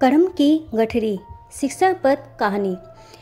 कर्म की गठरी शिक्षाप्रद कहानी।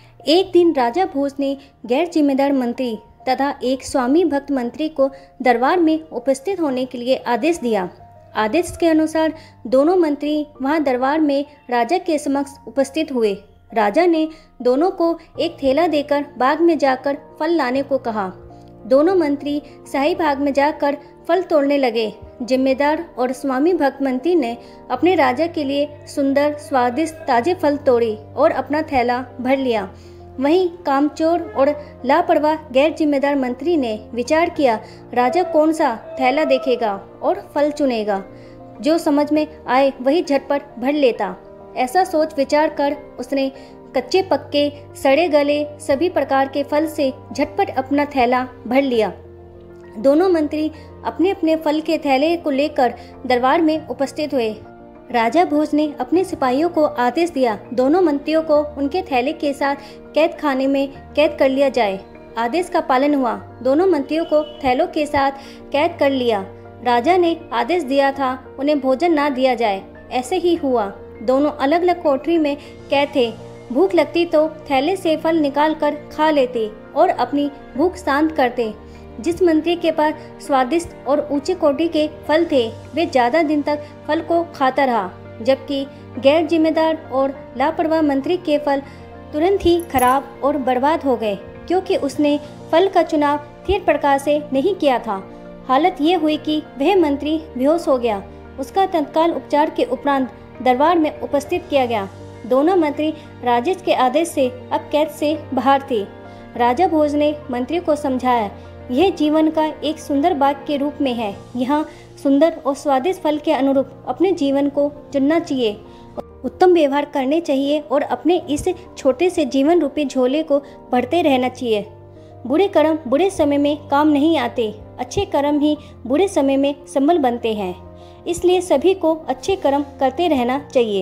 एक दिन राजा भोज ने गैर जिम्मेदार मंत्री तथा एक स्वामी भक्त मंत्री को दरबार में उपस्थित होने के लिए आदेश दिया। आदेश के अनुसार दोनों मंत्री वहां दरबार में राजा के समक्ष उपस्थित हुए। राजा ने दोनों को एक थैला देकर बाग में जाकर फल लाने को कहा। दोनों मंत्री शाही बाग में जाकर फल तोड़ने लगे। जिम्मेदार और स्वामी भक्त मंत्री ने अपने राजा के लिए सुंदर स्वादिष्ट ताजे फल तोड़े और अपना थैला भर लिया। वहीं कामचोर और लापरवाह गैर जिम्मेदार मंत्री ने विचार किया, राजा कौन सा थैला देखेगा और फल चुनेगा, जो समझ में आए वही झटपट भर लेता। ऐसा सोच विचार कर उसने कच्चे पक्के सड़े गले सभी प्रकार के फल से झटपट अपना थैला भर लिया। दोनों मंत्री अपने अपने फल के थैले को लेकर दरबार में उपस्थित हुए। राजा भोज ने अपने सिपाहियों को आदेश दिया, दोनों मंत्रियों को उनके थैले के साथ कैद खाने में कैद कर लिया जाए। आदेश का पालन हुआ। दोनों मंत्रियों को थैलों के साथ कैद कर लिया। राजा ने आदेश दिया था उन्हें भोजन ना दिया जाए, ऐसे ही हुआ। दोनों अलग अलग कोठरी में कैद थे। भूख लगती तो थैले से फल निकाल कर खा लेते और अपनी भूख शांत करते। जिस मंत्री के पास स्वादिष्ट और ऊंचे कोटि के फल थे वे ज्यादा दिन तक फल को खाता रहा, जबकि गैर जिम्मेदार और लापरवाह मंत्री के फल तुरंत ही खराब और बर्बाद हो गए, क्योंकि उसने फल का चुनाव ठीक प्रकार से नहीं किया था। हालत ये हुई कि वह मंत्री बेहोश हो गया। उसका तत्काल उपचार के उपरांत दरबार में उपस्थित किया गया। दोनों मंत्री राजा के आदेश से अब कैद से बाहर थे। राजा भोज ने मंत्री को समझाया, यह जीवन का एक सुंदर बाग के रूप में है। यहाँ सुंदर और स्वादिष्ट फल के अनुरूप अपने जीवन को चुनना चाहिए, उत्तम व्यवहार करने चाहिए और अपने इस छोटे से जीवन रूपी झोले को भरते रहना चाहिए। बुरे कर्म बुरे समय में काम नहीं आते, अच्छे कर्म ही बुरे समय में संबल बनते हैं। इसलिए सभी को अच्छे कर्म करते रहना चाहिए।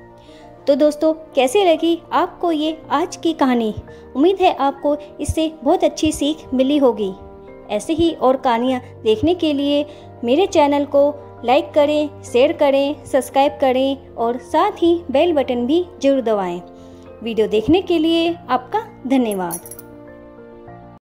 तो दोस्तों, कैसी लगी आपको ये आज की कहानी? उम्मीद है आपको इससे बहुत अच्छी सीख मिली होगी। ऐसे ही और कहानियाँ देखने के लिए मेरे चैनल को लाइक करें, शेयर करें, सब्सक्राइब करें और साथ ही बेल बटन भी जरूर दबाएं। वीडियो देखने के लिए आपका धन्यवाद।